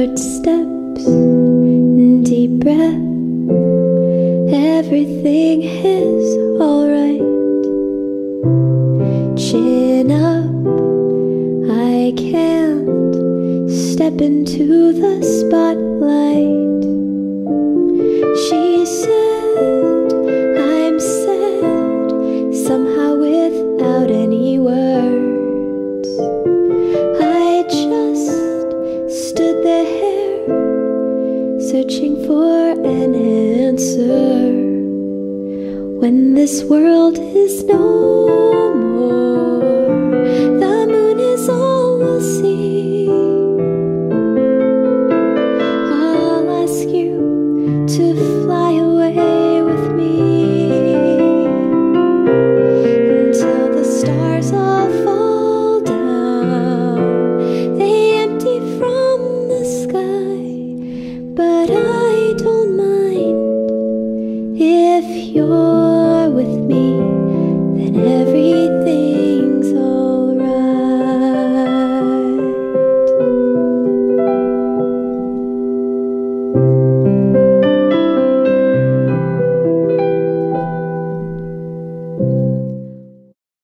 Short steps, deep breath, everything is alright. Chin up, I can't step into the spotlight. She said, I'm sad, somehow without any words. I just stood there, searching for an answer. When this world is no more, the moon is all we'll see. I'll ask you to fly away with me until the stars all fall down. They empty from the sky, but I don't mind if you're